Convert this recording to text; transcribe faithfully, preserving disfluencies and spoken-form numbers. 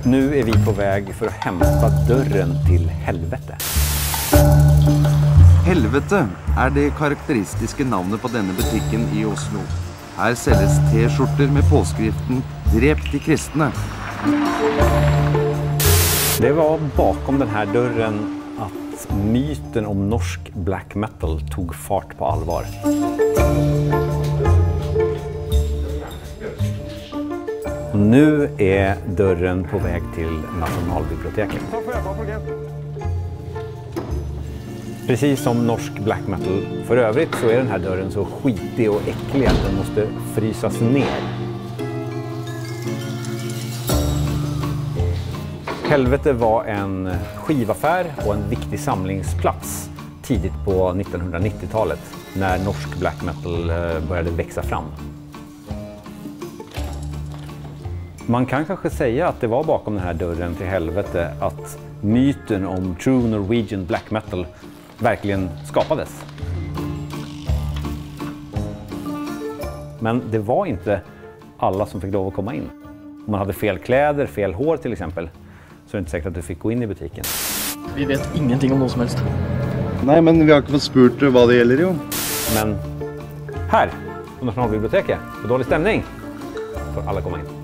Nu är vi på väg för att hämta dörren till helvete. Helvete är det karakteristiska namnet på denna butiken i Oslo. Här säljs t-skjortor med påskriften "Drep de kristna". Det var bakom den här dörren att myten om norsk black metal tog fart på allvar. Och nu är dörren på väg till Nationalbiblioteket. Precis som norsk black metal för övrigt så är den här dörren så skitig och äcklig att den måste frysas ner. Helvete var en skivaffär och en viktig samlingsplats tidigt på nittonhundranittiotalet när norsk black metal började växa fram. Man kan kanske säga att det var bakom den här dörren till helvete att myten om True Norwegian Black Metal verkligen skapades. Men det var inte alla som fick lov att komma in. Om man hade fel kläder, fel hår till exempel, så är det inte säkert att du fick gå in i butiken. Vi vet ingenting om något som helst. Nej, men vi har inte fått spurt vad det gäller ju. Men här på Nationalbiblioteket, på dålig stämning, får alla komma in.